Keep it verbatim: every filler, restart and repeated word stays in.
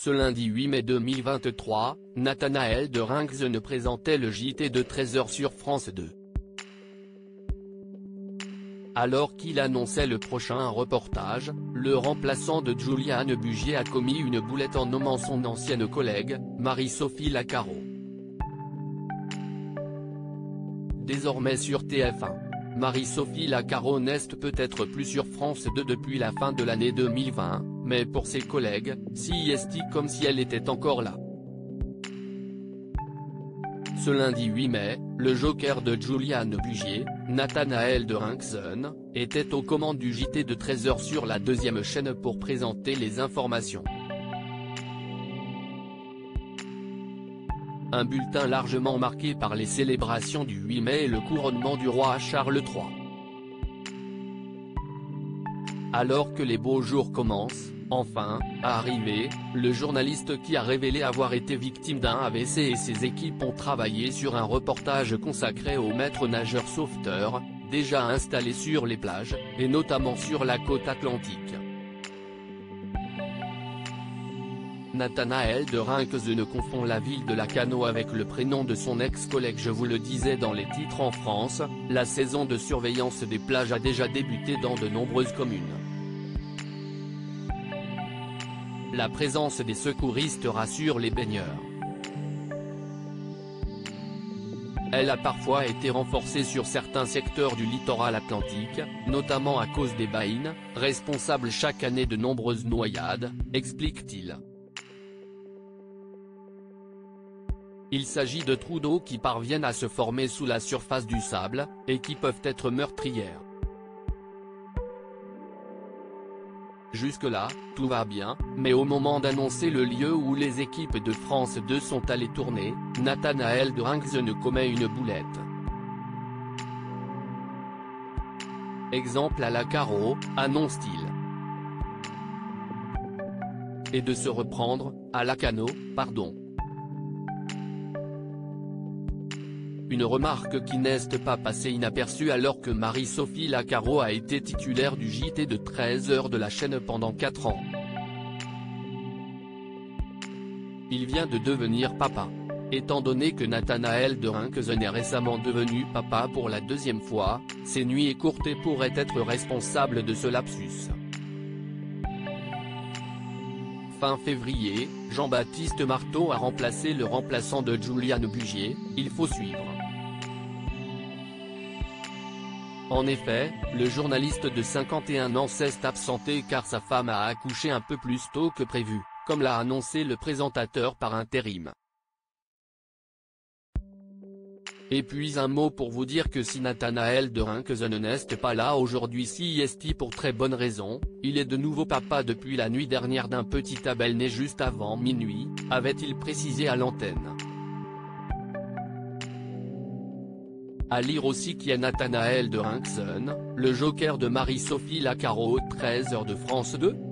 Ce lundi huit mai deux mille vingt-trois, Nathanaël de Rincquesen présentait le J T de treize heures sur France deux. Alors qu'il annonçait le prochain reportage, le remplaçant de Juliane Bugier a commis une boulette en nommant son ancienne collègue, Marie-Sophie Lacaro. Désormais sur T F un. Marie-Sophie Lacaro n'est peut-être plus sur France deux depuis la fin de l'année deux mille vingt, mais pour ses collègues, c'est comme si elle était encore là. Ce lundi huit mai, le joker de Juliane Bugier, Nathanaël de Rincquesen, était aux commandes du J T de treize heures sur la deuxième chaîne pour présenter les informations. Un bulletin largement marqué par les célébrations du huit mai et le couronnement du roi Charles trois. Alors que les beaux jours commencent, enfin, à arriver, le journaliste qui a révélé avoir été victime d'un A V C et ses équipes ont travaillé sur un reportage consacré aux maîtres nageurs sauveteurs, déjà installés sur les plages, et notamment sur la côte atlantique. Nathanaël de Rincquesen confond la ville de Lacanau avec le prénom de son ex-collègue. Je vous le disais dans les titres en France, la saison de surveillance des plages a déjà débuté dans de nombreuses communes. La présence des secouristes rassure les baigneurs. Elle a parfois été renforcée sur certains secteurs du littoral atlantique, notamment à cause des baïnes, responsables chaque année de nombreuses noyades, explique-t-il. Il s'agit de trous d'eau qui parviennent à se former sous la surface du sable, et qui peuvent être meurtrières. Jusque-là, tout va bien, mais au moment d'annoncer le lieu où les équipes de France deux sont allées tourner, Nathanaël de Rincquesen commet une boulette. Exemple à Lacaro, annonce-t-il. Et de se reprendre, à Lacanau, pardon. Une remarque qui n'est pas passée inaperçue alors que Marie-Sophie Lacaro a été titulaire du J T de treize heures de la chaîne pendant quatre ans. Il vient de devenir papa. Étant donné que Nathanaël de Rincquesen est récemment devenu papa pour la deuxième fois, ses nuits écourtées pourraient être responsables de ce lapsus. Fin février, Jean-Baptiste Marteau a remplacé le remplaçant de Juliane Bugier, il faut suivre. En effet, le journaliste de cinquante et un ans s'est absenté car sa femme a accouché un peu plus tôt que prévu, comme l'a annoncé le présentateur par intérim. Et puis un mot pour vous dire que si Nathanaël de Rincquesen n'est pas là aujourd'hui, c'est pour très bonne raison, il est de nouveau papa depuis la nuit dernière d'un petit Abel né juste avant minuit, avait-il précisé à l'antenne. À lire aussi qu'il y a Nathanaël de Rincquesen, le joker de Marie-Sophie Lacaro, treize heures de France deux.